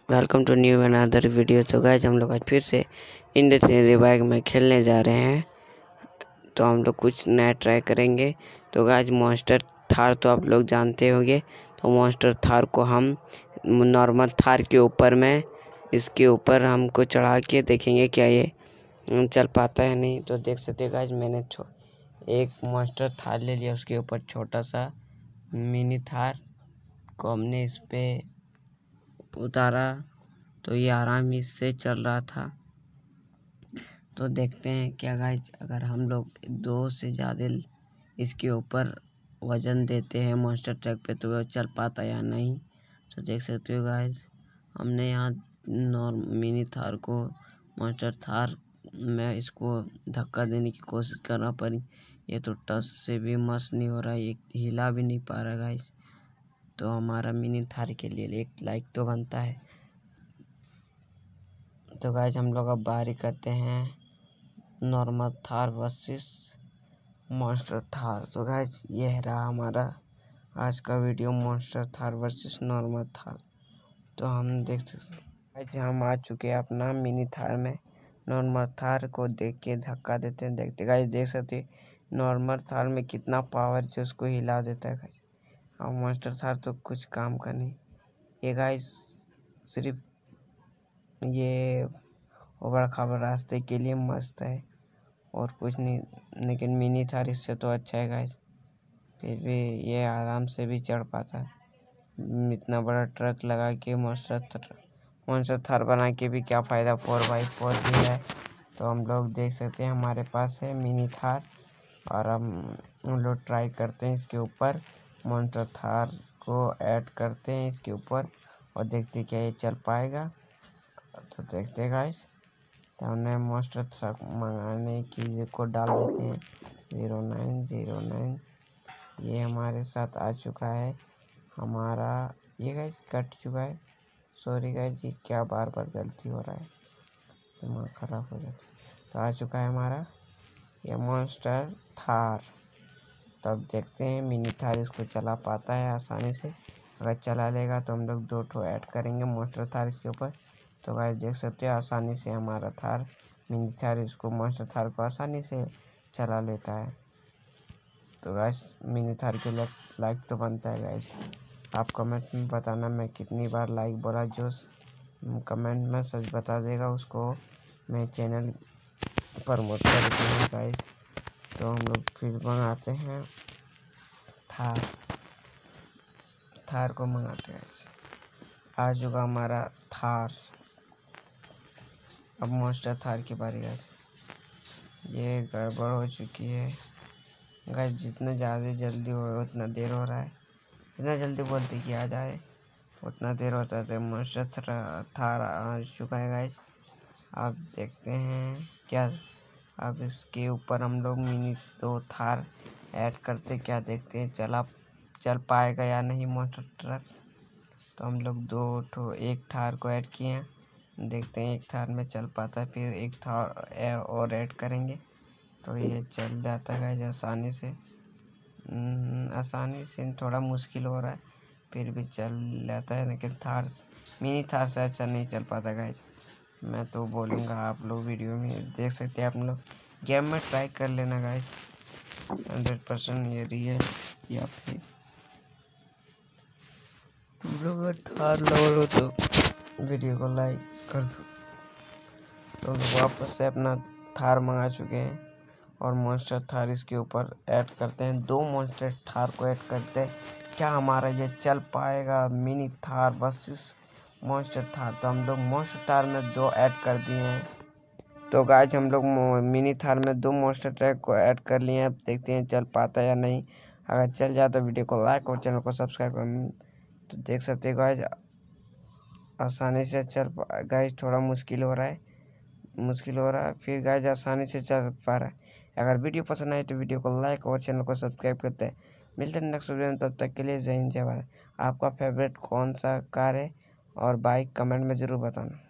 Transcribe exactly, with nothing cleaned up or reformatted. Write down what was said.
Welcome to new another video. तो guys हम लोग आज फिर से इंडियन बाइक में खेलने जा रहे हैं। तो हम लोग कुछ नया ट्राई करेंगे। तो गाइज मॉन्स्टर थार तो आप लोग जानते होंगे। तो मॉन्स्टर थार को हम नॉर्मल थार के ऊपर में इसके ऊपर हमको चढ़ा के देखेंगे क्या ये चल पाता है नहीं। तो देख सकते गाइज मैंने एक मॉन्स्टर थार ले लिया, उसके ऊपर छोटा सा मिनी थार को हमने इस पर उतारा तो ये आराम से चल रहा था। तो देखते हैं क्या गाइज अगर हम लोग दो से ज़्यादा इसके ऊपर वज़न देते हैं मॉन्स्टर ट्रक पे तो वो चल पाता या नहीं। तो देख सकते हो गाइज हमने यहाँ नॉर्म मिनी थार को मॉन्स्टर थार में इसको धक्का देने की कोशिश करना पड़ी। ये तो टच से भी मस्त नहीं हो रहा है, ये हिला भी नहीं पा रहा गाइज। तो हमारा मिनी थार के लिए एक लाइक तो बनता है। तो गाइज हम लोग अब बारी करते हैं normal Thar versus monster Thar. तो गाइज ये रहा हमारा आज का video, monster Thar versus normal Thar. तो हम देख सकते गाइज हम आ चुके हैं अपना मिनी थार में। नॉर्मल थार को देख के धक्का देते हैं। देखते गाइज देख सकते नॉर्मल थार में कितना पावर जो उसको हिला देता है गाइज। और मॉन्स्टर थार तो कुछ काम का नहीं। ये गाइज सिर्फ ये उबड़ खाबड़ रास्ते के लिए मस्त है और कुछ नहीं। लेकिन मिनी थार इससे तो अच्छा है गाइज। फिर भी ये आराम से भी चढ़ पाता है। इतना बड़ा ट्रक लगा के मॉन्स्टर मॉन्स्टर थार बना के भी क्या फ़ायदा, फोर बाई फोर भी है। तो हम लोग देख सकते हैं हमारे पास है मिनी थार और हम हम लोग ट्राई करते हैं इसके ऊपर मॉन्स्टर थार को ऐड करते हैं इसके ऊपर और देखते क्या ये चल पाएगा। तो देखते हैं गाइस। तो हमने मॉन्स्टर ट्रक मंगाने की को डाल देते हैं ज़ीरो नाइन ज़ीरो नाइन। ये हमारे साथ आ चुका है हमारा। ये गाइस कट चुका है। सॉरी गाइस, ये क्या बार बार गलती हो रहा है, दिमाग ख़राब हो जाता है। तो आ चुका है हमारा ये मॉन्स्टर थार। तो अब देखते हैं मिनी थार इसको चला पाता है आसानी से। अगर चला लेगा तो हम लोग दो ठो ऐड करेंगे मॉन्स्टर थार इसके ऊपर। तो गाइस देख सकते हैं आसानी से हमारा थार मिनी थार इसको मॉन्स्टर थार को आसानी से चला लेता है। तो गाइस मिनी थार के लिए लाइक तो बनता है गाइस। आप कमेंट में बताना मैं कितनी बार लाइक बोला। जो कमेंट में सच बता देगा उसको मैं चैनल प्रमोट कर दूँगा गाइस। तो हम लोग फिर मंगाते हैं थार थार को मंगाते हैं। आ चुका हमारा थार। अब मॉन्स्टर थार की बारी गाइस। ये गड़बड़ हो चुकी है गाइस। जितना ज़्यादा जल्दी हो उतना देर हो रहा है। जितना जल्दी बोलते कि आ जाए उतना देर होता है। तो मॉन्स्टर थार आ चुका है गाइस। अब देखते हैं क्या अब इसके ऊपर हम लोग मिनी दो थार ऐड करते क्या देखते हैं चला चल पाएगा या नहीं मॉन्स्टर ट्रक। तो हम लोग दो ठो एक थार को ऐड किए हैं, देखते हैं एक थार में चल पाता है। फिर एक थार और ऐड करेंगे तो ये चल जाता है आसानी से। आसानी से थोड़ा मुश्किल हो रहा है फिर भी चल जाता है। लेकिन थार मिनी थार से अच्छा नहीं चल पाता गाइज। मैं तो बोलूँगा आप लोग वीडियो में देख सकते हैं। आप लोग गेम में ट्राई कर लेना गाइस। हंड्रेड परसेंट ये रियल या फिर तुम लोग अगर थार लवर हो तो वीडियो को लाइक कर दो। तो हम लोग वापस से अपना थार मंगा चुके हैं और मॉन्स्टर थार इसके ऊपर ऐड करते हैं। दो मॉन्स्टर थार को ऐड करते हैं। क्या हमारा ये चल पाएगा mini Thar versus monster Thar. तो हम लोग मॉन्स्टर थार में दो ऐड कर दिए हैं। तो गाइज हम लोग मिनी थार में दो मॉन्स्टर ट्रक को ऐड कर लिए हैं। अब देखते हैं चल पाता है या नहीं। अगर चल जाए तो वीडियो को लाइक और चैनल को सब्सक्राइब कर। तो देख सकते हैं गाइज आसानी से चल पा गाइज थोड़ा मुश्किल हो रहा है मुश्किल हो रहा है फिर गाइज आसानी से चल पा रहा है। अगर वीडियो पसंद आए तो वीडियो को लाइक और चैनल को सब्सक्राइब करते हैं। मिलते हैं नेक्स्ट वीडियो में, तब तक के लिए जय हिंद जय भारत। आपका फेवरेट कौन सा कार है और बाइक कमेंट में ज़रूर बताना।